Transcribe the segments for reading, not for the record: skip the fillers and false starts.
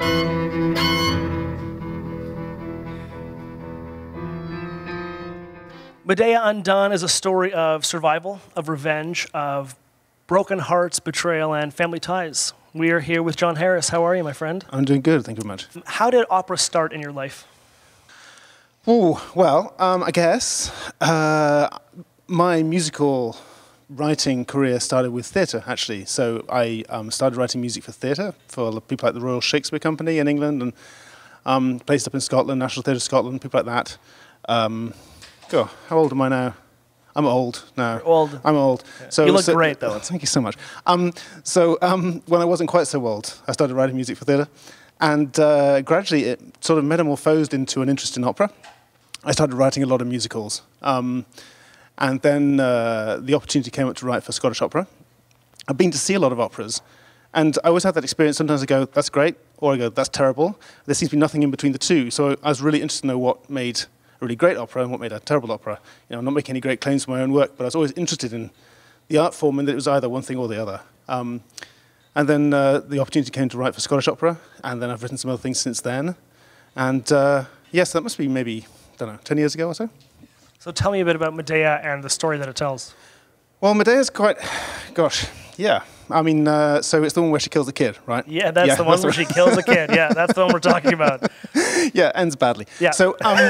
M'Dea Undone is a story of survival, of revenge, of broken hearts, betrayal, and family ties. We are here with John Harris. How are you, my friend? I'm doing good, thank you very much. How did opera start in your life? Oh, well, I guess my musical writing career started with theatre, actually. So I started writing music for theatre, for people like the Royal Shakespeare Company in England, and based up in Scotland, National Theatre of Scotland, people like that. God, how old am I now? I'm old now. You're old. I'm old. Yeah. So, you look great, though. Thank you so much. When I wasn't quite so old, I started writing music for theatre, and gradually it sort of metamorphosed into an interest in opera. I started writing a lot of musicals, and then the opportunity came up to write for Scottish opera. I've been to see a lot of operas, and I always have that experience. Sometimes I go, that's great, or I go, that's terrible. There seems to be nothing in between the two, so I was really interested to know what made a really great opera and what made a terrible opera. You know, I'm not making any great claims for my own work, but I was always interested in the art form and that it was either one thing or the other. And then the opportunity came to write for Scottish opera, and then I've written some other things since then. And yes, that must be maybe, I don't know, 10 years ago or so. So tell me a bit about M'Dea and the story that it tells. Well, M'Dea's quite, gosh, yeah. I mean, so it's the one where she kills the kid, right? Yeah, that's the one where she kills the kid. Yeah, that's the one we're talking about. Yeah, ends badly. Yeah. So,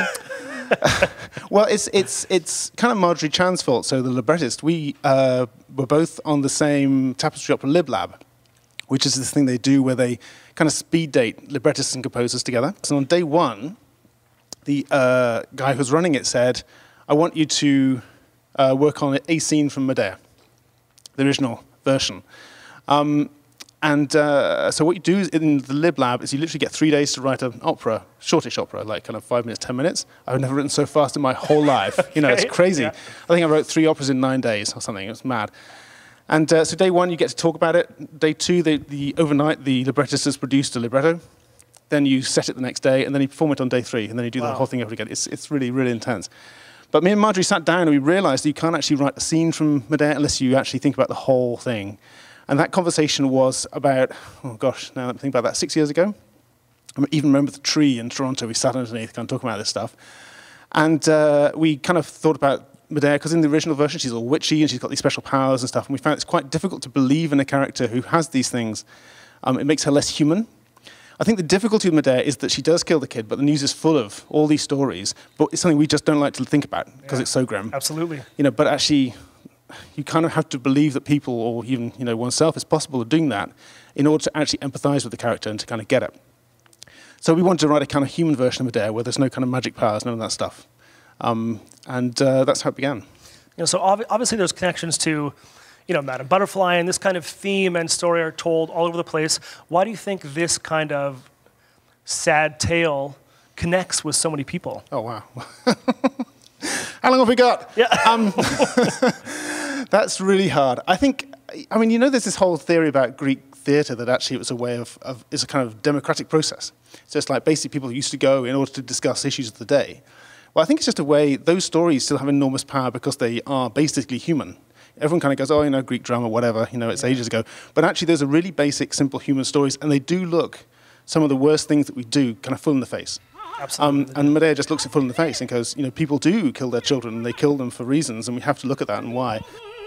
well, it's kind of Marjorie Chan's fault. So the librettist, we were both on the same Tapestry Opera Lib Lab, which is this thing they do where they kind of speed date librettists and composers together. So on day one, the guy who's running it said, I want you to work on a scene from M'Dea, the original version. So what you do in the Lib Lab is you literally get 3 days to write an opera, shortish opera, like kind of 5 minutes, 10 minutes. I've never written so fast in my whole life. You know, it's crazy. Yeah. I think I wrote 3 operas in 9 days or something. It was mad. And so day one, you get to talk about it. Day two, overnight, the librettist has produced a libretto. Then you set it the next day, and then you perform it on day 3, and then you do the whole thing over again. It's really, really intense. But me and Marjorie sat down, and we realized that you can't actually write a scene from M'Dea unless you actually think about the whole thing. And that conversation was about, oh gosh, now that I think about that, 6 years ago. I even remember the tree in Toronto. We sat underneath, kind of talking about this stuff. And we kind of thought about M'Dea, because in the original version, she's all witchy, and she's got these special powers and stuff. And we found it's quite difficult to believe in a character who has these things. It makes her less human. I think the difficulty with M'Dea is that she does kill the kid, but the news is full of all these stories. But it's something we just don't like to think about, because it's so grim. Absolutely. You know, but actually, you kind of have to believe that people, or even oneself, is possible of doing that in order to actually empathize with the character and to kind of get it. So we wanted to write a kind of human version of M'Dea where there's no kind of magic powers, none of that stuff. That's how it began. So obviously there's connections to, Madame Butterfly, and this kind of theme and story are told all over the place. Why do you think this kind of sad tale connects with so many people? Oh, wow. How long have we got? Yeah. That's really hard. I mean, there's this whole theory about Greek theatre that actually it was a way it's a kind of democratic process. So it's like basically people used to go in order to discuss issues of the day. Well, I think it's just a way, those stories still have enormous power because they are basically human. Everyone kind of goes, oh, Greek drama, whatever, it's ages ago. But actually those are really basic, simple human stories, and they do look some of the worst things that we do kind of full in the face. Absolutely. And M'Dea just looks it full in the face and goes, people do kill their children, and they kill them for reasons, and we have to look at that and why.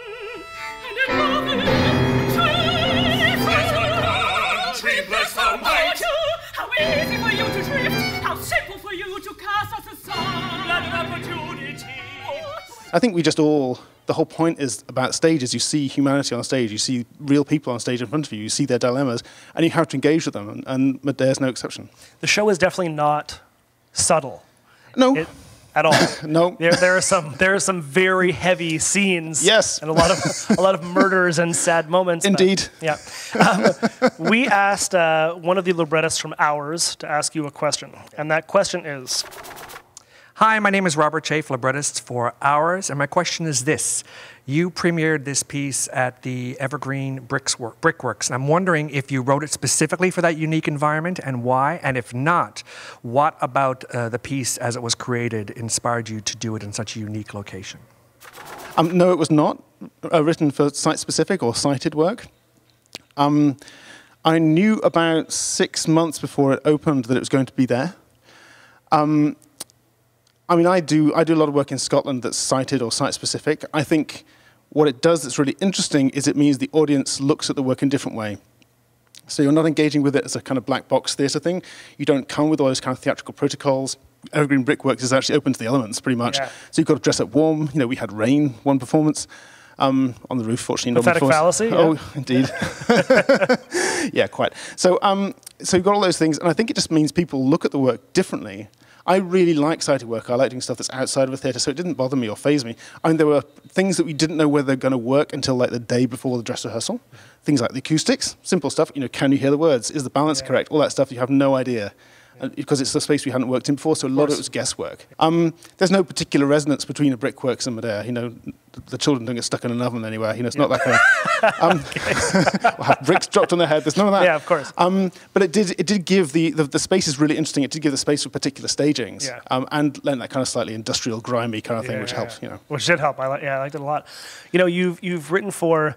How easy for you to drift, how simple for you to cast us aside. I think the whole point is about stages. You see humanity on stage, you see real people on stage in front of you, you see their dilemmas, and you have to engage with them, and M'Dea's no exception. The show is definitely not subtle. No. At all. No. There are some very heavy scenes. Yes. And a lot of murders and sad moments. Indeed. Yeah. We asked one of the librettists from Ours to ask you a question, and that question is: Hi, my name is Robert Chafe, librettist for Ours, and my question is this. You premiered this piece at the Evergreen Brickworks, and I'm wondering if you wrote it specifically for that unique environment and why, and if not, what about the piece as it was created inspired you to do it in such a unique location? No, it was not written for site-specific or cited work. I knew about 6 months before it opened that it was going to be there. I mean, I do a lot of work in Scotland that's sighted or site-specific. I think what it does that's really interesting is it means the audience looks at the work in a different way. So you're not engaging with it as a kind of black box theatre thing. You don't come with all those kind of theatrical protocols. Evergreen Brickworks is actually open to the elements, pretty much. Yeah. So you've got to dress up warm. You know, we had rain one performance on the roof, fortunately. Pathetic fallacy? Yeah. Oh, indeed. Yeah, quite. So you've got all those things, and I think it just means people look at the work differently. I really like sighted work. I like doing stuff that's outside of a theatre, so it didn't bother me or faze me. I mean, there were things that we didn't know whether they're going to work until like the day before the dress rehearsal. Things like the acoustics, simple stuff. You know, can you hear the words? Is the balance correct? All that stuff, you have no idea. Because it's a space we hadn't worked in before, so a lot of it was guesswork. There's no particular resonance between a Brickworks and M'Dea. You know, the children don't get stuck in an oven anywhere. You know, it's not that kind of... Or have bricks dropped on their head. There's none of that. Yeah, of course. But it did give the space is really interesting. It did give the space for particular stagings, and lent that kind of slightly industrial, grimy kind of thing, which helps. You know, which did help. I liked it a lot. You know, you've written for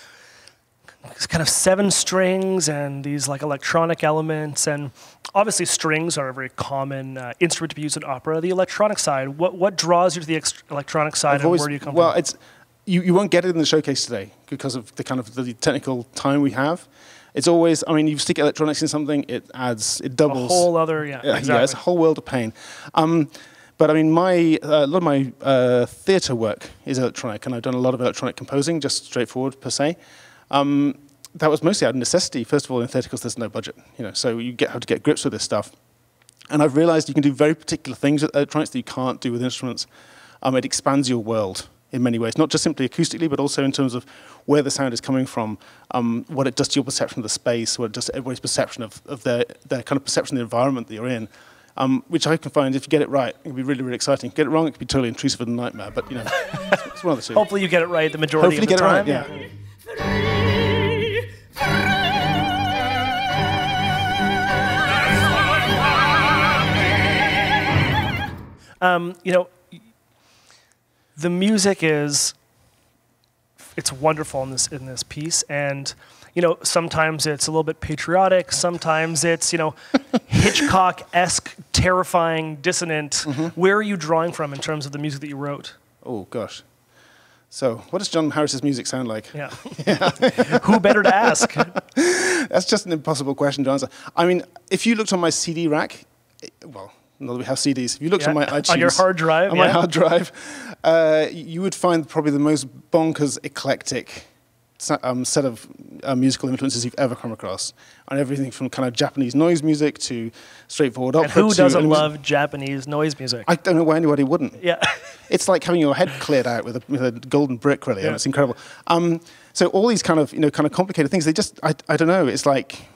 kind of 7 strings and these like electronic elements, and obviously strings are a very common instrument to be used in opera. The electronic side, what draws you to the electronic side, and where do you come from? Well, you won't get it in the showcase today because of the kind of the technical time we have. It's always, I mean, you stick electronics in something, it doubles. A whole other, exactly. Yeah, it's a whole world of pain. But I mean, a lot of my theatre work is electronic, and I've done a lot of electronic composing, just straightforward per se. That was mostly out of necessity. First of all, in theatre, because there's no budget, you know, so you have to get grips with this stuff. And I've realised you can do very particular things with electronics that you can't do with instruments. It expands your world in many ways, not just simply acoustically, but also in terms of where the sound is coming from, what it does to your perception of the space, what it does to everybody's perception of their kind of perception of the environment that you're in. Which I can find, if you get it right, it can be really, really exciting. Get it wrong, it can be totally intrusive and a nightmare, but, you know, it's one of the two. Hopefully you get it right the majority of the time. Hopefully you get it right, yeah. You know, the music it's wonderful in this piece, and you know, sometimes it's a little bit patriotic, sometimes it's, you know, Hitchcock-esque, terrifying, dissonant. Where are you drawing from in terms of the music that you wrote? Oh gosh. So, what does John Harris's music sound like? Yeah. Who better to ask? That's just an impossible question to answer. I mean, if you looked on my CD rack, well, not that we have CDs. If you looked on my iTunes, on your hard drive, on my hard drive, you would find probably the most bonkers, eclectic set of musical influences you've ever come across, and everything from kind of Japanese noise music to straightforward opera. And who doesn't love Japanese noise music? I don't know why anybody wouldn't. Yeah, it's like having your head cleared out with a golden brick, really, and it's incredible. So all these kind of complicated things, they just I don't know. It's like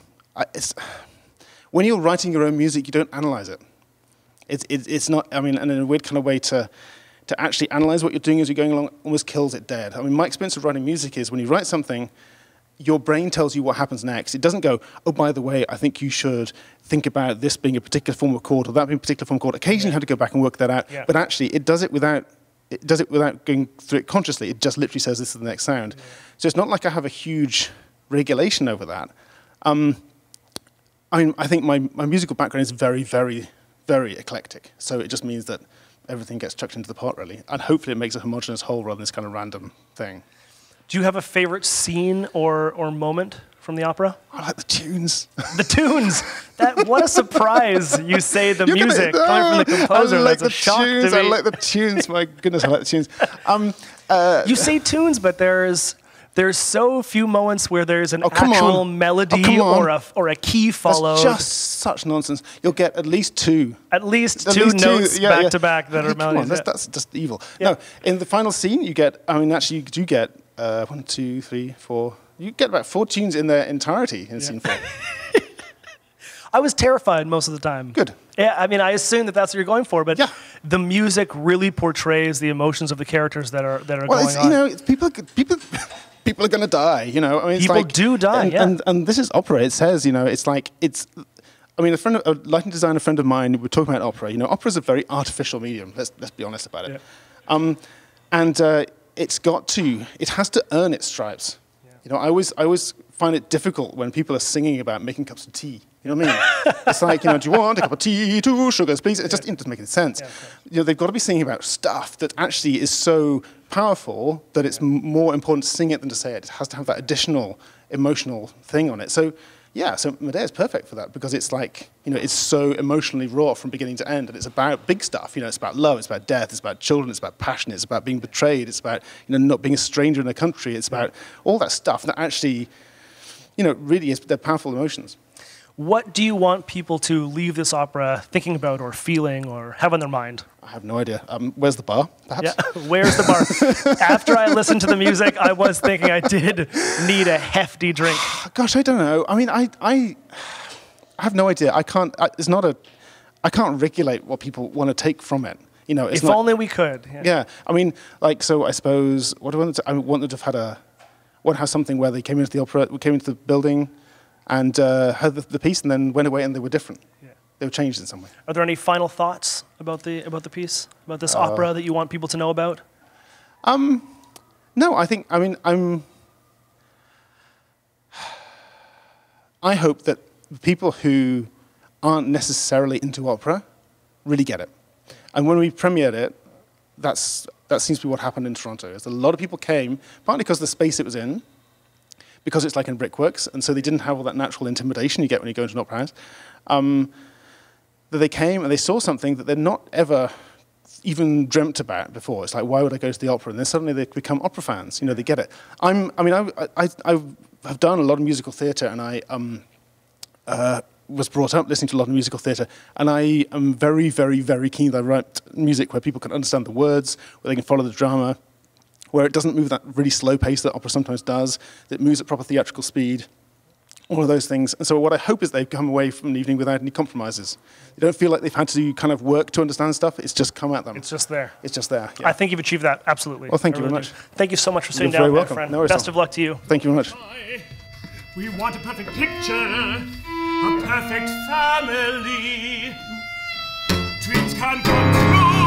when you're writing your own music, you don't analyze it. It's not, I mean, and in a weird kind of way to actually analyze what you're doing as you're going along almost kills it dead. I mean, my experience of writing music is when you write something, your brain tells you what happens next. It doesn't go, oh, by the way, I think you should think about this being a particular form of chord or that being a particular form of chord. Occasionally you have to go back and work that out. Yeah. But actually, it does it without going through it consciously. It just literally says this is the next sound. Yeah. So it's not like I have a huge regulation over that. I mean, I think my musical background is very, very, very eclectic. So it just means that everything gets chucked into the pot, really. And hopefully it makes a homogeneous whole rather than this kind of random thing. Do you have a favorite scene or moment from the opera? I like the tunes. The tunes! What a surprise you say the music coming from the composer. I like That's a shock to me. I like the tunes. My goodness, I like the tunes. You say tunes, but there's so few moments where there's an actual melody or a key followed. That's just such nonsense. You'll get at least two. At least two notes back to back that are melodies. Come on, that's just evil. Yeah. No, in the final scene, you get, I mean, actually, you do get 1, 2, 3, 4. You get about 4 tunes in their entirety in scene 4. I was terrified most of the time. Good. Yeah, I mean, I assume that that's what you're going for, but the music really portrays the emotions of the characters that are going on. You know, it's people are going to die, you know. I mean, people do die, and this is opera. It says, you know, it's like, I mean, a lighting designer friend of mine, we're talking about opera. You know, opera is a very artificial medium. Let's be honest about it. Yeah. It has to earn its stripes. Yeah. You know, I always find it difficult when people are singing about making cups of tea. You know what I mean? It's like, do you want a cup of tea, 2 sugars, please? It doesn't make any sense. Yeah, they've got to be singing about stuff that actually is so powerful that it's more important to sing it than to say it. It has to have that additional emotional thing on it. So, yeah, so M'Dea is perfect for that because it's like, it's so emotionally raw from beginning to end, and it's about big stuff. It's about love, it's about death, it's about children, it's about passion, it's about being betrayed, it's about, not being a stranger in a country, it's about all that stuff that actually, really is, they're powerful emotions. What do you want people to leave this opera thinking about or feeling or have on their mind? I have no idea. Where's the bar, perhaps? Yeah, where's the bar? After I listened to the music, I was thinking I did need a hefty drink. Gosh, I don't know. I mean, I have no idea. I can't. I can't regulate what people want to take from it. It's if only we could. Yeah. I mean, so I suppose what I want them to have something where they came into the opera, came into the building, and heard the piece, and then went away, and they were different. Yeah. They were changed in some way. Are there any final thoughts about the piece, about this opera that you want people to know about? No, I hope that people who aren't necessarily into opera really get it. And when we premiered it, that seems to be what happened in Toronto. Is a lot of people came, partly because of the space it was in, because it's like in Brickworks, and so they didn't have all that natural intimidation you get when you go into an opera house. That they came and they saw something that they'd not ever even dreamt about before. It's like, why would I go to the opera? And then suddenly they become opera fans. They get it. I have done a lot of musical theatre, and I was brought up listening to a lot of musical theatre, and I am very, very, very keen that I write music where people can understand the words, where they can follow the drama, where it doesn't move at that really slow pace that opera sometimes does, that moves at proper theatrical speed, all of those things. And so what I hope is they've come away from an evening without any compromises. They don't feel like they've had to kind of work to understand stuff. It's just come at them. It's just there. It's just there. Yeah. I think you've achieved that, absolutely. Well, thank you very much. Thank you so much for sitting You're very down, welcome. my friend. No worries. Best of luck to you. Thank you very much. We want a perfect picture, a perfect family. Dreams can come true.